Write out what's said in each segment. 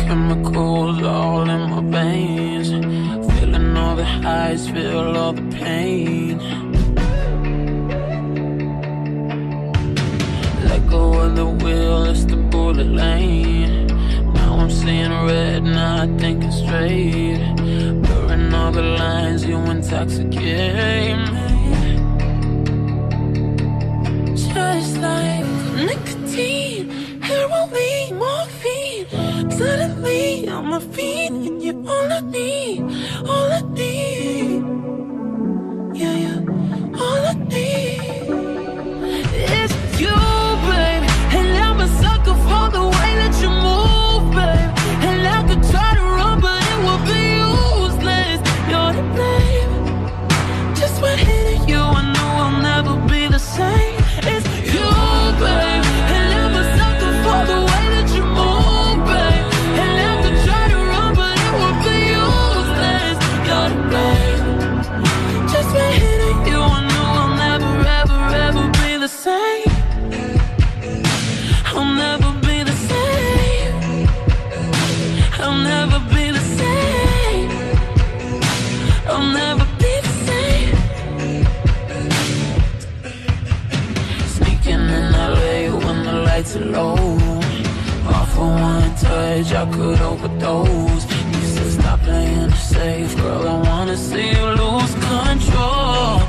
chemicals all in my veins, feeling all the highs, feel all the pain. Let go of the wheel, it's the bullet lane. Now I'm seeing red, now I thinking straight. Blurring all the lines, you intoxicate me. Just like nicotine, heroin, morphine. Suddenly on my feet, and you're all I need, all I need. Yeah, yeah, all I need is you, babe. And I'm a sucker for the way that you move, babe. And I could try to run, but it would be useless. You're to blame. Just when hitting you, I know I'll never be the same. It's you, babe. And I'm a sucker for the way that you move, babe. And I could try to run, but it would be useless. You're to blame. Just when hitting you, I know I'll never, ever, ever be the same. I'll never be the same. I'll never be the same. I'll never be the same. Sneaking in LA when the lights are low. Off for one touch, I could overdose. You said stop playing it safe, girl, I wanna see you lose control.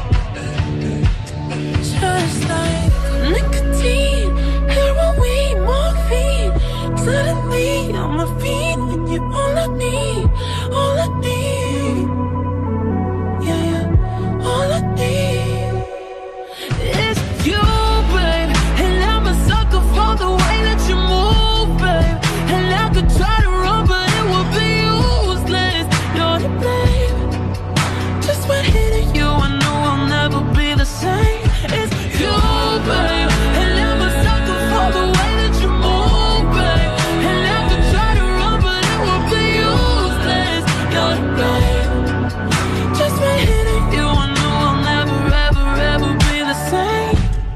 Just like nicotine, heroin, morphine. Suddenly on my feet, and you're all I need, all I need. Yeah, yeah, all I need is you, babe. And I'm a sucker for the way that you move, babe. And I could try to run, but it would be useless. You're to blame. Just when hitting you, I know I'll never be the same. It's you, babe. And I'm a sucker for the way that you move, babe. And I could try to run, but it would be useless. You're to blame. Just when hitting you, I know I'll never, ever, ever be the same.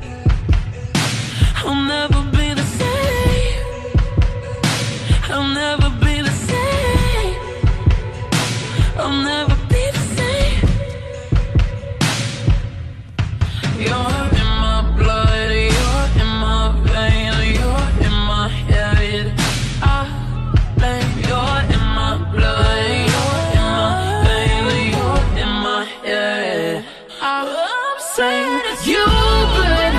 I'll never be the same. I'll never be the same. I'll never be the same. You're in my blood, you're in my veins, you're in my head. I blame you're in my blood, you're in my veins, you're in my head. I'm saying it's you, baby.